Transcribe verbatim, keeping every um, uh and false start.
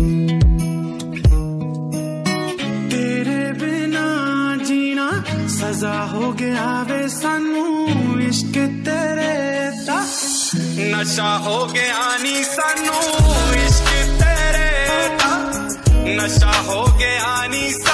तेरे बिना जीना सजा हो गया वे सानू, इश्क तेरे दा नशा हो गया नी सानू, इश्क तेरे दा नशा हो गया नी सानू।